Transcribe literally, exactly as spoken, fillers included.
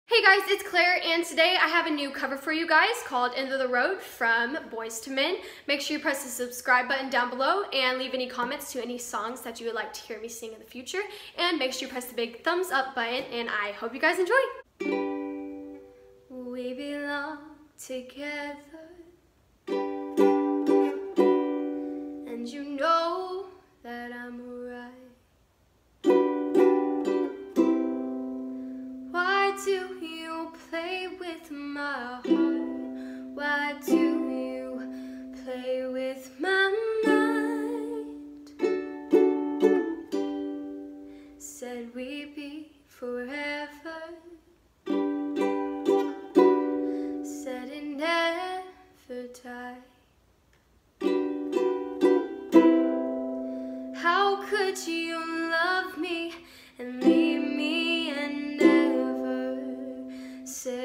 Hey guys, it's Claire, and today I have a new cover for you guys called End of the Road from Boyz two Men. Make sure you press the subscribe button down below and leave any comments to any songs that you would like to hear me sing in the future. And make sure you press the big thumbs up button, and I hope you guys enjoy. We belong together, and you know that I'm right. Why do you play with my heart? Why do you play with my mind? Said we'd be forever, said it never died. How could you love me and leave me and never say